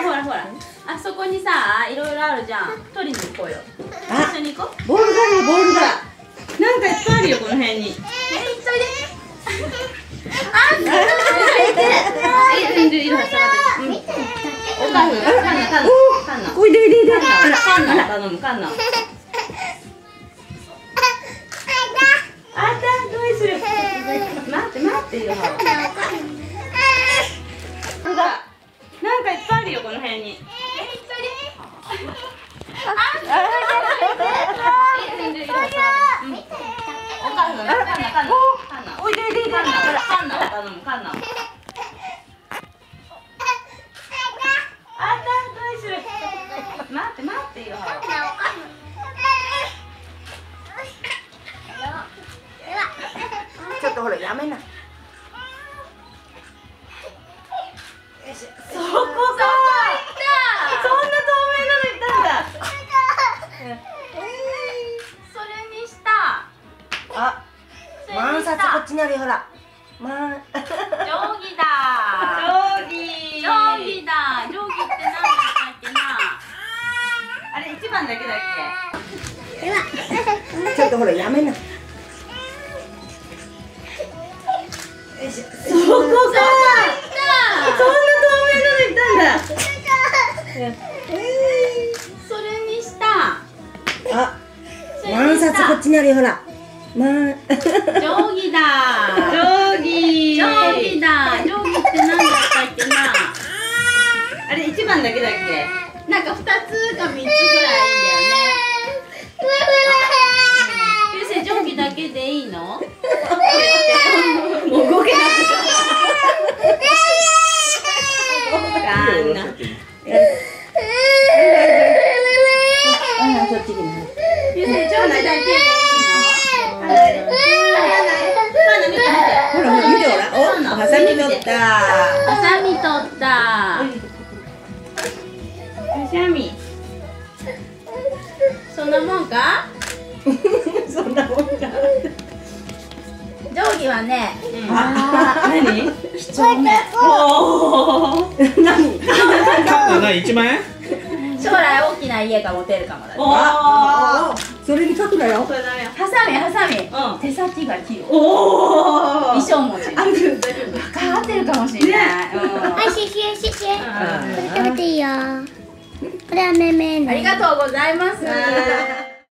ほらほら。あそこにさ、いろいろあるじゃん。取りに行こうよ。一緒に行こう。 ボールがあるよ、ボールが。 なんかいっぱいあるよ、この辺に。急いで。あ、全然色が下がってる。おかんな、カンナ。 おいでいでいで。 カンナ頼む、カンナ。あった、どうする。待って待ってよ。なんかいっぱいあるよ、この辺に。 おいでいでいで。 カンナ頼む、カンナ。あった、どうする。待って待ってよ。 ちょっとほら、やめな。 そこか。そんな透明なのいったんだ。それにした。 あ、万札こっちにあるよ、ほら。 定規だ。定規だ。定規ってなんだったっけな。あれ一番だけだっちょっとほら、やめな。 け。そこか。そんな透明なのいったんだ。それにした。 あ、万札こっちにあるよ、ほら。 定規だ。定規だ。定規ってなんだったっけな。あれ一番だけだっけ。なんか2つか3つぐらいいいんだよね。ゆうせい、定規だけでいいの？もう動けなくなった。 そっちに。 ゆうせい、定規だけでいいの？ ほらほら見てほら、お、ハサミ取った。 ハサミ取った。ハサミ。そんなもんか？ そんなもんか。 定規はね。 何？ 几帳面。 何？ 何1万円？ 将来大きな家が持てるかもだね。 それに書くなよ。 ハサミ。手先が器用。衣装持ち。分かってるかもしれない。 はい、シェシェ。これ食べていいよ。これはめめ。 ありがとうございます。